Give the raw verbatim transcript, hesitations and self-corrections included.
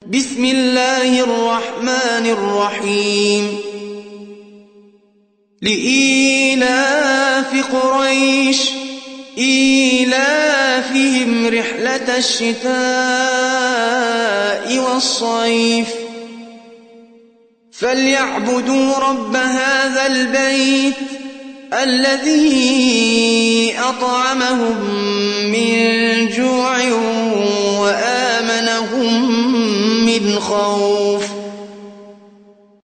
بسم الله الرحمن الرحيم لإيلاف قريش إيلافهم رحلة الشتاء والصيف فليعبدوا رب هذا البيت الذي أطعمهم من جوع وآمنهم من خوف.